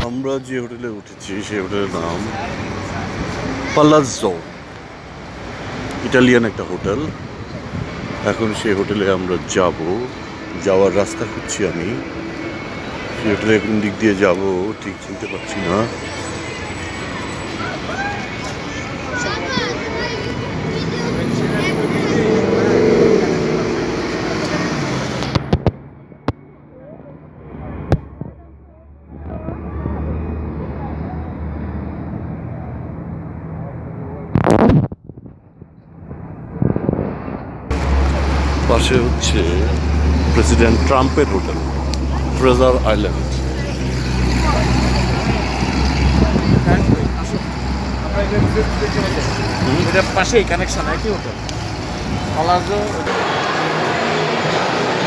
আমরা যে হোটেলে উঠেছি সেই হোটেলের নাম পালাজ্জো, ইটালিয়ান একটা হোটেল। এখন সেই হোটেলে আমরা যাব, যাওয়ার রাস্তা খুঁজছি আমি। সেই হোটেলে কোন দিক দিয়ে যাব ঠিক চিনতে পারছি না। পাশে হচ্ছে প্রেসিডেন্ট ট্রাম্পের হোটেল, ট্রেজার আইল্যান্ড। পাশেই কানেকশন একই হোটেল।